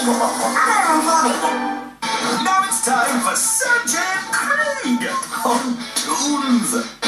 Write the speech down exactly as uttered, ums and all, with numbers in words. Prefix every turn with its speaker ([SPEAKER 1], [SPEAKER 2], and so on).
[SPEAKER 1] Now it's time for Sergeant Craig on Toons.